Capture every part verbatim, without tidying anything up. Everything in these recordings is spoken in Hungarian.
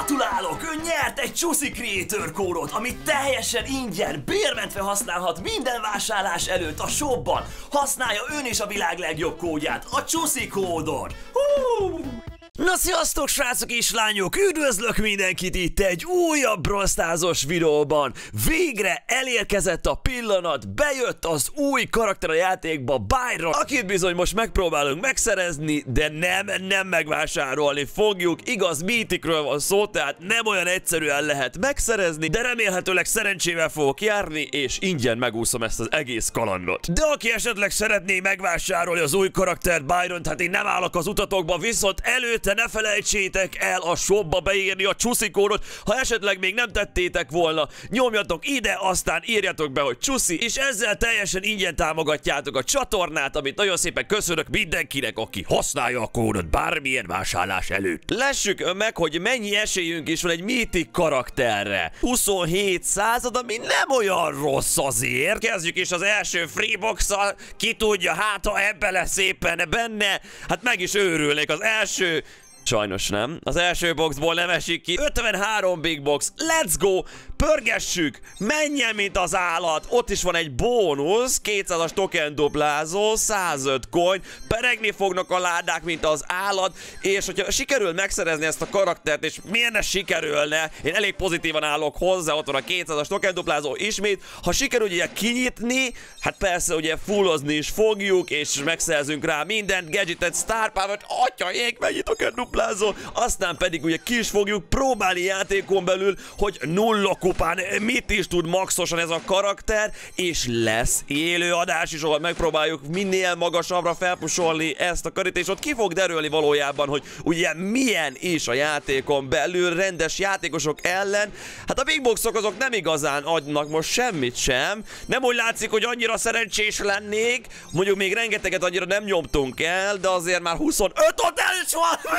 Gratulálok! Ön nyert egy Csúszi Creator kódot, amit teljesen ingyen, bérmentve használhat minden vásárlás előtt a shopban. Használja ön is a világ legjobb kódját, a Csúszi kódot! Hú! Na sziasztok srácok és lányok, üdvözlök mindenkit itt egy újabb Brawl Stars-os videóban. Végre elérkezett a pillanat, bejött az új karakter a játékba, Byron, akit bizony most megpróbálunk megszerezni, de nem, nem megvásárolni fogjuk. Igaz, mítikről van szó, tehát nem olyan egyszerűen lehet megszerezni, de remélhetőleg szerencsével fogok járni, és ingyen megúszom ezt az egész kalandot. De aki esetleg szeretné megvásárolni az új karakter Byron, hát én nem állok az utatokba, viszont előtte ne felejtsétek el a shopba beírni a Csúszi kódot, ha esetleg még nem tettétek volna, nyomjatok ide, aztán írjatok be, hogy Csúszi, és ezzel teljesen ingyen támogatjátok a csatornát, amit nagyon szépen köszönök mindenkinek, aki használja a kódot bármilyen vásárlás előtt. Lássuk meg, hogy mennyi esélyünk is van egy mítik karakterre. huszonhét század, ami nem olyan rossz azért. Kezdjük is az első freebox-szal, ki tudja, hát ha ebbe lesz éppen benne, hát meg is őrülnék. Az első sajnos nem. Az első boxból nem esik ki. ötvenhárom big box. Let's go! Pörgessük! Menjen, mint az állat! Ott is van egy bónusz. kétszázas token duplázó. százöt coin. Peregni fognak a ládák, mint az állat. És hogyha sikerül megszerezni ezt a karaktert, és miért ne sikerülne? Én elég pozitívan állok hozzá. Ott van a kétszázas token duplázó ismét. Ha sikerül ugye kinyitni, hát persze ugye fullozni is fogjuk, és megszerzünk rá mindent. Gadgetet, Star Power-t. Atyaék, mennyi token duplázó. Aztán pedig ugye ki is fogjuk próbálni játékon belül, hogy nulla kupán mit is tud maxosan ez a karakter, és lesz élő adás is, ahol megpróbáljuk minél magasabbra felpusolni ezt a karít, és ott ki fog derülni valójában, hogy ugye milyen is a játékon belül rendes játékosok ellen. Hát a big boxok azok nem igazán adnak most semmit sem. Nem úgy látszik, hogy annyira szerencsés lennék, mondjuk még rengeteget annyira nem nyomtunk el, de azért már huszonöt ott el is van!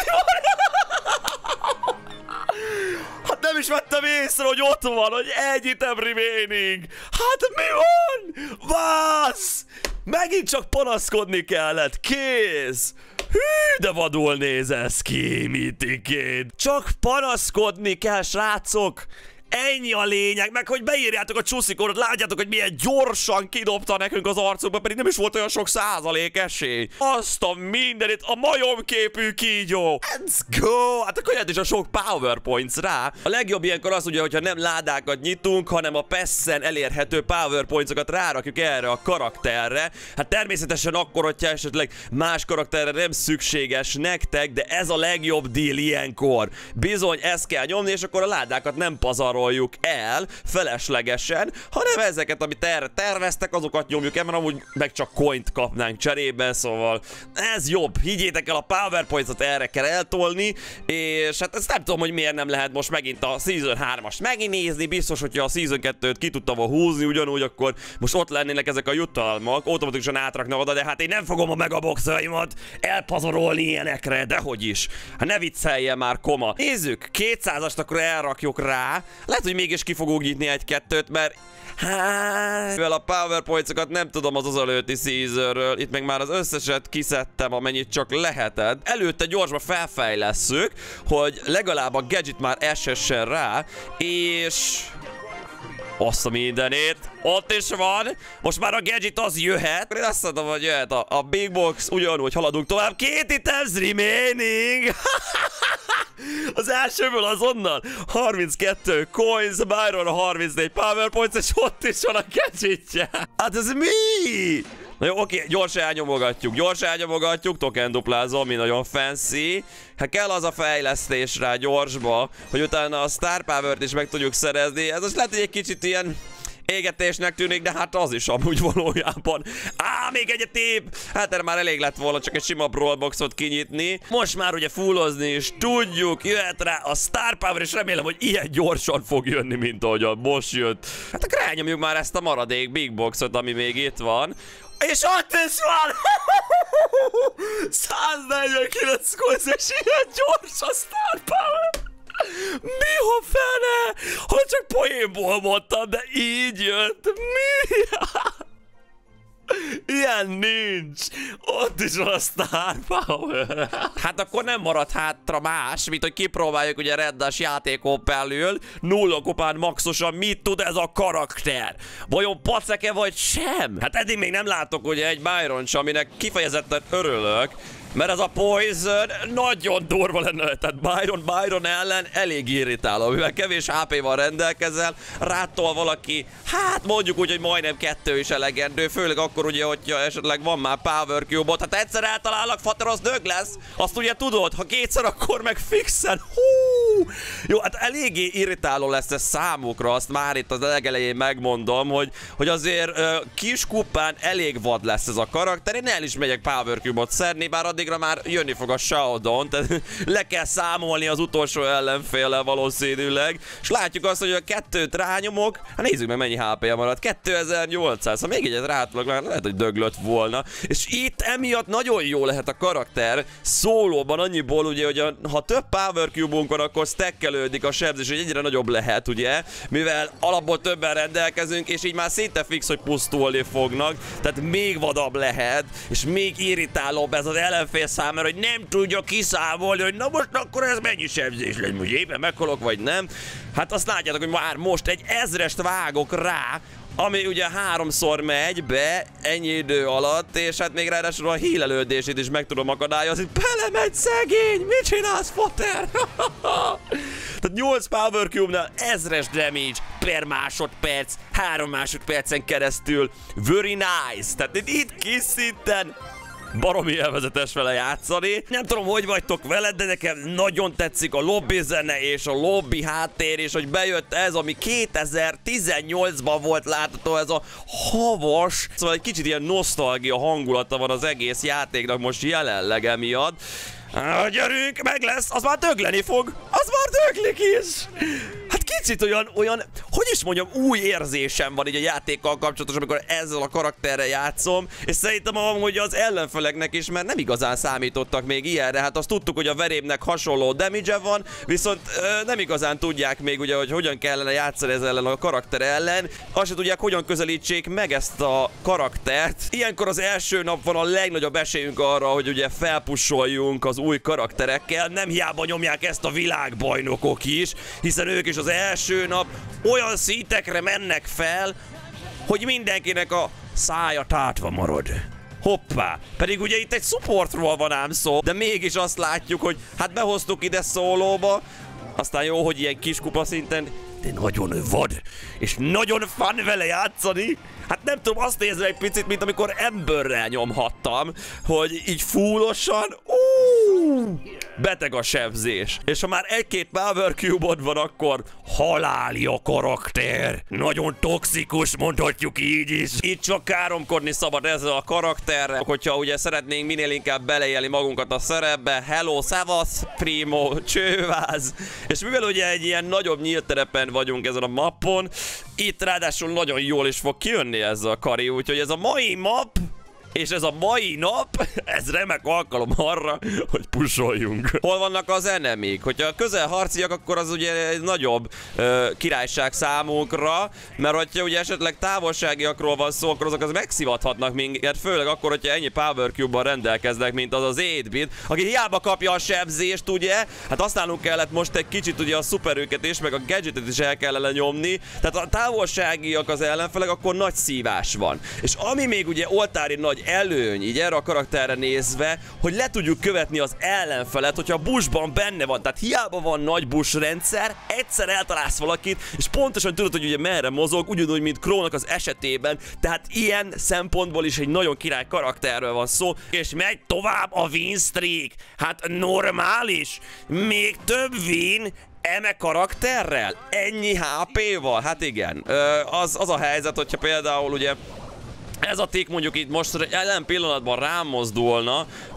Hát nem is vettem észre, hogy ott van, hogy egy item remaining. Hát mi van? Vász! Megint csak panaszkodni kellett. Kész! Hű, de vadul néz ez ki, mítikén. Csak panaszkodni kell, srácok. Ennyi a lényeg, meg hogy beírjátok a Csúszi kódot, látjátok, hogy milyen gyorsan kidobta nekünk az arcunkba, pedig nem is volt olyan sok százalék esély. Azt a mindenit, a majomképű kígyó. Let's go! Hát akkor jött is a sok powerpoints rá. A legjobb ilyenkor az ugye, hogyha nem ládákat nyitunk, hanem a Pessen elérhető powerpointsokat rárakjuk erre a karakterre. Hát természetesen akkor, hogyha esetleg más karakterre nem szükséges nektek, de ez a legjobb deal ilyenkor. Bizony, ezt kell nyomni, és akkor a ládákat nem pazarol el feleslegesen, hanem ezeket, amit erre terveztek, azokat nyomjuk el, mert amúgy meg csak coint kapnánk cserébe, szóval ez jobb. Higgyétek el, a powerpointot erre kell eltolni, és hát ezt nem tudom, hogy miért nem lehet most megint a Season hármast megnézni, biztos, hogyha a Season kettőt ki tudtam húzni ugyanúgy, akkor most ott lennének ezek a jutalmak, automatikusan átrakna oda, de hát én nem fogom a megaboxaimat elpazarolni ilyenekre, dehogy is. Hát ne vicceljen már, koma. Nézzük, kétszázast akkor elrakjuk rá. Lehet, hogy mégis ki fogunk nyitni egy-kettőt, mert hát, mivel a powerpointsokat nem tudom az az előtti seasonről, itt meg már az összeset kiszedtem, amennyit csak lehetett. Előtte gyorsban felfejlesszük, hogy legalább a gadget már esessen rá, és azt a mindenét, ott is van, most már a gadget az jöhet. Én azt mondom, hogy jöhet a, a big box, ugyanúgy haladunk tovább, két items remaining. Az elsőből azonnal harminckettő coins, Byron a harmincnégy powerpoints, és ott is van a gadgetje. Hát ez mi? Na jó, oké, gyorsan elnyomogatjuk, gyorsan elnyomogatjuk, token duplázó, ami nagyon fancy. Hát kell az a fejlesztés rá gyorsba, hogy utána a Star Power-t is meg tudjuk szerezni. Ez most lehet, hogy egy kicsit ilyen égetésnek tűnik, de hát az is amúgy valójában. Á, még egy tép! Hát erre már elég lett volna csak egy sima brawlboxot kinyitni. Most már ugye fullozni is tudjuk, jöhet rá a Star Power, és remélem, hogy ilyen gyorsan fog jönni, mint ahogyan most jött. Hát akkor elnyomjuk már ezt a maradék big boxot, ami még itt van. És ott is van! száznegyvenkilenc coins, és ilyen gyors a Star Power! Mi a fene? Ha csak poénból mondtam, de így jött. Mi? Ilyen nincs! Ott is van a Star Power! Hát akkor nem marad hátra más, mint hogy kipróbáljuk ugye rendes játékon belül, nulla kopán maxosan mit tud ez a karakter. Vajon paceke vagy sem? Hát eddig még nem látok ugye egy Byron sem, aminek kifejezetten örülök. Mert ez a Poison nagyon durva lenne, tehát Byron, Byron ellen elég irritáló, mivel kevés há pé-val rendelkezel, rátol valaki, hát mondjuk úgy, hogy majdnem kettő is elegendő, főleg akkor ugye, hogyha esetleg van már Power Cube-ot, hát egyszer eltalálnak, fater, az dög lesz, azt ugye tudod, ha kétszer, akkor meg fixen, hú! Jó, hát eléggé irritáló lesz ez számukra, azt már itt az legelején megmondom, hogy, hogy azért uh, kis kupán elég vad lesz ez a karakter, én el is megyek Power Cube-ot szedni, bár addigra már jönni fog a Showdown, tehát le kell számolni az utolsó ellenféllel valószínűleg, és látjuk azt, hogy a kettőt rányomok, hát nézzük meg mennyi há pé-ja maradt, kétezer-nyolcszáz, ha még egyet rátolok, lehet, hogy döglött volna, és itt emiatt nagyon jó lehet a karakter szólóban annyiból ugye, hogy a, ha több Power Cube-unk van, akkor stackelődik a sebzés, hogy egyre nagyobb lehet, ugye, mivel alapból többen rendelkezünk, és így már szinte fix, hogy pusztulni fognak, tehát még vadabb lehet, és még irritálóbb ez az ellenfél számára, hogy nem tudja kiszámolni, hogy na most akkor ez mennyi sebzés lesz, most éppen meghalok vagy nem. Hát azt látjátok, hogy már most egy ezrest vágok rá, ami ugye háromszor megy be ennyi idő alatt, és hát még ráadásul a hílelődését is meg tudom akadályozni. Belemegy szegény! Mit csinálsz, fater? Tehát nyolc Power Cube-nál ezres damage per másodperc, három másodpercen keresztül. Very nice! Tehát itt kis szinten baromi élvezetes vele játszani. Nem tudom, hogy vagytok veled, de nekem nagyon tetszik a lobby zene és a lobby háttér, és hogy bejött ez, ami kétezer-tizennyolcban volt látható, ez a havas, szóval egy kicsit ilyen nosztalgia hangulata van az egész játéknak most jelenleg emiatt. Ah, gyerünk, meg lesz, az már dögleni fog, az már döglik is. Hát kicsit olyan, olyan, hogy is mondjam, új érzésem van így a játékkal kapcsolatos, amikor ezzel a karakterrel játszom, és szerintem amúgy az ellenfeleknek is, mert nem igazán számítottak még ilyenre, hát azt tudtuk, hogy a verémnek hasonló damage-e van, viszont ö, nem igazán tudják még ugye, hogy hogyan kellene játszani ezzel ellen a karakter ellen, azt se tudják, hogyan közelítsék meg ezt a karaktert. Ilyenkor az első nap van a legnagyobb esélyünk arra, hogy ugye felpussoljunk az új karakterekkel, nem hiába nyomják ezt a világbajnokok is, hiszen ők is az első nap olyan szintekre mennek fel, hogy mindenkinek a szája tátva marad. Hoppá! Pedig ugye itt egy supportról van ám szó, de mégis azt látjuk, hogy hát behoztuk ide szólóba, aztán jó, hogy ilyen kis kupa szinten, de nagyon vad, és nagyon fun vele játszani. Hát nem tudom, azt nézve egy picit, mint amikor Emberrel nyomhattam, hogy így fullosan, úúúú, beteg a sebzés. És ha már egy-két Power Cube-od van, akkor haláli a karakter. Nagyon toxikus, mondhatjuk így is. Itt csak káromkodni szabad ezzel a karakterrel, hogyha ugye szeretnénk minél inkább beleélni magunkat a szerepbe. Hello, szevasz, primo, csőváz. És mivel ugye egy ilyen nagyobb nyílt terepen vagyunk ezen a mappon, itt ráadásul nagyon jól is fog kijönni ez a kari, úgyhogy ez a mai map és ez a mai nap, ez remek alkalom arra, hogy pusoljunk. Hol vannak az enemik? Hogyha közelharciak, akkor az ugye egy nagyobb ö, királyság számunkra, mert hogyha ugye esetleg távolságiakról van szó, akkor azok az megszivathatnak minket, főleg akkor, hogyha ennyi Power Cube-ban rendelkeznek, mint az az öt bit, aki hiába kapja a sebzést, ugye? Hát használnunk kellett most egy kicsit ugye a szuperőket is, meg a gadgetet is el kellene nyomni, tehát a távolságiak az ellenfelek, akkor nagy szívás van. És ami még ugye oltári nagy előny, így erre a karakterre nézve, hogy le tudjuk követni az ellenfelet, hogyha a bushban benne van. Tehát hiába van nagy bush rendszer, egyszer eltalálsz valakit, és pontosan tudod, hogy ugye merre mozog, ugyanúgy, mint Crow-nak az esetében. Tehát ilyen szempontból is egy nagyon király karakterről van szó, és megy tovább a win streak. Hát normális, még több win, eme karakterrel? Ennyi há pé-val? Hát igen. Ö, az, az a helyzet, hogyha például ugye ez a tick mondjuk itt most jelen pillanatban rám mozdulna,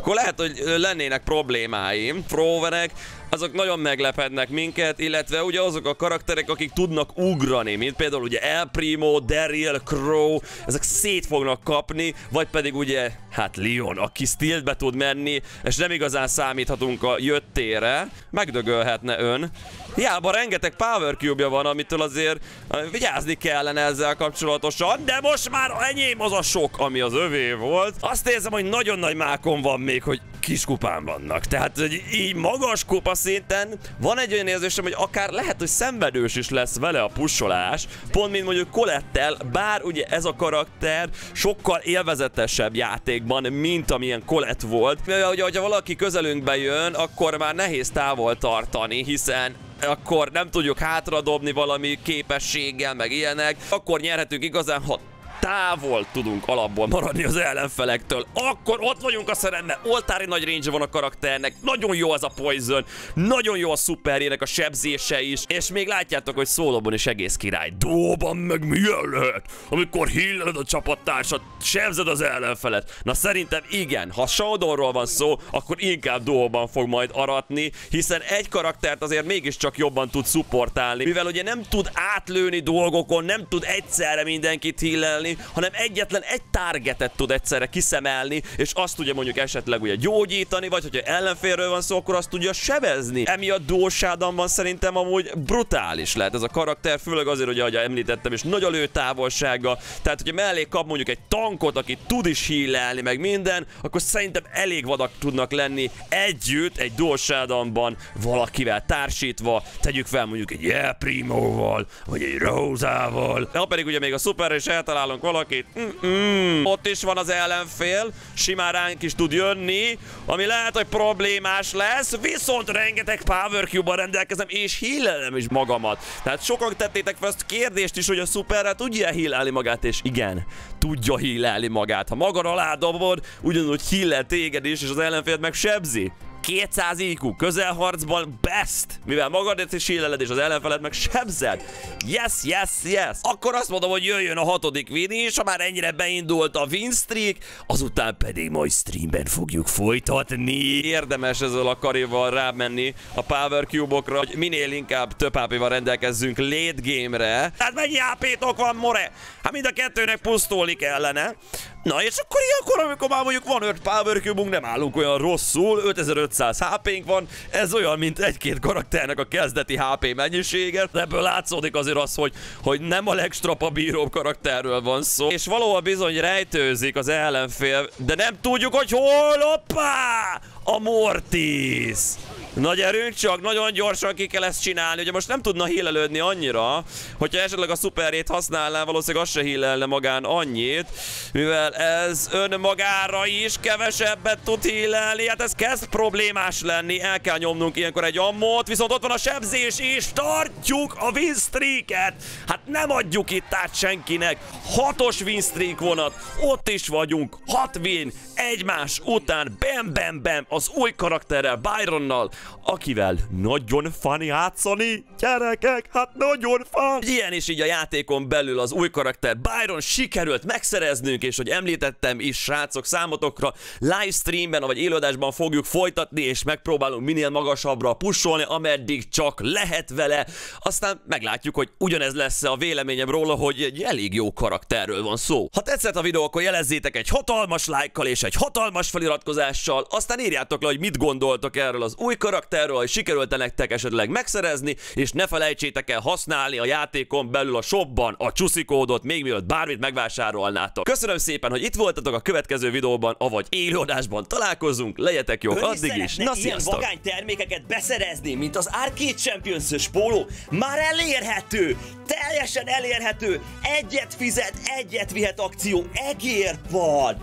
akkor lehet, hogy lennének problémáim. Frovenek, azok nagyon meglepednek minket, illetve ugye azok a karakterek, akik tudnak ugrani, mint például ugye El Primo, Daryl, Crow, ezek szét fognak kapni, vagy pedig ugye, hát Leon, aki stealthbe tud menni, és nem igazán számíthatunk a jöttére, megdögölhetne ön. Hiába rengeteg Power Cube-ja van, amitől azért vigyázni kellene ezzel kapcsolatosan, de most már enyém az a sok, ami az övé volt. Azt érzem, hogy nagyon nagy mákon van még, hogy kis kupán vannak. Tehát, hogy így magas kupa szinten van egy olyan érzésem, hogy akár lehet, hogy szenvedős is lesz vele a pusholás, pont mint mondjuk Colettel, bár ugye ez a karakter sokkal élvezetesebb játékban, mint amilyen Colette volt. Ugye, hogyha valaki közelünkbe jön, akkor már nehéz távol tartani, hiszen akkor nem tudjuk hátradobni valami képességgel, meg ilyenek. Akkor nyerhetünk igazán, ha távol tudunk alapból maradni az ellenfelektől. Akkor ott vagyunk a szeremben. Oltári nagy range van a karakternek. Nagyon jó az a poison. Nagyon jó a szuperjének a sebzése is. És még látjátok, hogy szólóban is egész király. Dóban meg milyen lehet? Amikor hilled a csapattársat, sebzed az ellenfelet. Na szerintem igen. Ha Showdownról van szó, akkor inkább dóban fog majd aratni, hiszen egy karaktert azért mégiscsak jobban tud szupportálni, mivel ugye nem tud átlőni dolgokon, nem tud egyszerre mindenkit hillelni, hanem egyetlen egy targetet tud egyszerre kiszemelni, és azt tudja mondjuk esetleg ugye gyógyítani, vagy hogyha ellenfélről van szó, akkor azt tudja sebezni. Emiatt Dual Showdownban szerintem amúgy brutális lehet ez a karakter, főleg azért, hogy ahogy említettem, és nagy a lőtávolsága, tehát hogyha mellé kap mondjuk egy tankot, aki tud is healelni, meg minden, akkor szerintem elég vadak tudnak lenni együtt egy Dual Showdownban valakivel társítva, tegyük fel mondjuk egy El Primoval, vagy egy Rosával. Ha pedig ugye még a szuperre is eltalálunk valakit, Mm-mm. ott is van az ellenfél, simán ránk is tud jönni, ami lehet, hogy problémás lesz, viszont rengeteg Power Cube-ban rendelkezem, és healelem is magamat. Tehát sokan tettétek fel azt a kérdést is, hogy a szuperrel tudja healelni magát, és igen, tudja healelni magát. Ha magad alá dobod, ugyanúgy healel téged is, és az ellenfélt meg sebzi. kétszáz I Q, közelharcban best, mivel magadat is healeled, és az ellenfeled meg sebzed. Yes, yes, yes. Akkor azt mondom, hogy jöjjön a hatodik win is, ha már ennyire beindult a win streak, azután pedig majd streamben fogjuk folytatni. Érdemes ezzel a karival rámenni a Power Cube-okra, hogy minél inkább több há péval rendelkezzünk late game-re. Tehát mennyi há pétok van, more? Hát mind a kettőnek pusztulni kellene. Na és akkor ilyenkor, amikor már mondjuk van öt Power Cube-unk, nem állunk olyan rosszul, ötezer-ötszáz há pénk van, ez olyan, mint egy-két karakternek a kezdeti há pé mennyisége. Ebből látszódik azért az, hogy, hogy nem a legstrapabíróbb karakterről van szó. És valóban bizony rejtőzik az ellenfél, de nem tudjuk, hogy hol, hoppá! A Mortis! Nagy erőnk csak, nagyon gyorsan ki kell ezt csinálni. Ugye most nem tudna healelődni annyira, hogyha esetleg a szuperét használná, valószínűleg az se healelne magán annyit, mivel ez önmagára is kevesebbet tud healelni. Hát ez kezd problémás lenni, el kell nyomnunk ilyenkor egy ammót, viszont ott van a sebzés és tartjuk a win streaket. Hát nem adjuk itt át senkinek. Hatos win streak vonat, ott is vagyunk, hat win, egymás után, bam bam bam, az új karakterrel, Byronnal, akivel nagyon fun játszani, gyerekek, hát nagyon fun. Ilyen is így a játékon belül az új karakter Byron sikerült megszereznünk, és hogy említettem is, srácok, számotokra livestreamben vagy élőadásban fogjuk folytatni, és megpróbálunk minél magasabbra pusolni, ameddig csak lehet vele. Aztán meglátjuk, hogy ugyanez lesz a véleményem róla, hogy egy elég jó karakterről van szó. Ha tetszett a videó, akkor jelezzétek egy hatalmas lájkkal és egy hatalmas feliratkozással, aztán írjátok le, hogy mit gondoltok erről az új karakterről, hogy sikerült-e nektek esetleg megszerezni, és ne felejtsétek el használni a játékon belül a shopban a Csuszi kódot, még mielőtt bármit megvásárolnátok. Köszönöm szépen, hogy itt voltatok, a következő videóban, avagy élőadásban találkozunk, legyetek jók addig is. Na, sziasztok! Ilyen vagány termékeket beszerezni, mint az Arcade Champions-ös póló, már elérhető, teljesen elérhető, egyet fizet, egyet vihet akció, egér van,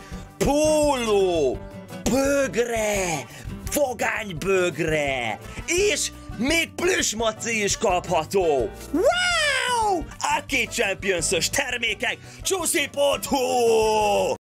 póló, bögre, fogánybögre, és még plüsmaci is kapható. Wow! Arcade Champions-ös termékek, csuszi pont hu!